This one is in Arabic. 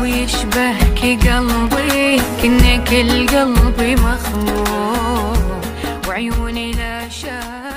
يشبهك قلبي، كنا كل قلبي مخمور وعيوني لا شاف